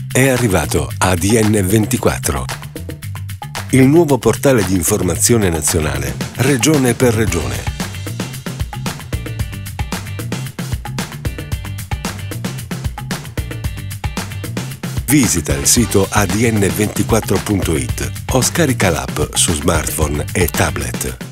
È arrivato ADN24, il nuovo portale di informazione nazionale, regione per regione. Visita il sito adn24.it o scarica l'app su smartphone e tablet.